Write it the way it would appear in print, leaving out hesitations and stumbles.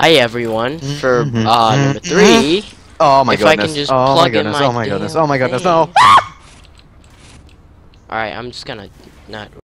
Hi everyone, for number 3. Oh my If I goodness. can just Oh my plug in goodness. my Oh my goodness. damn Oh my goodness. thing. No. Alright, I'm just gonna not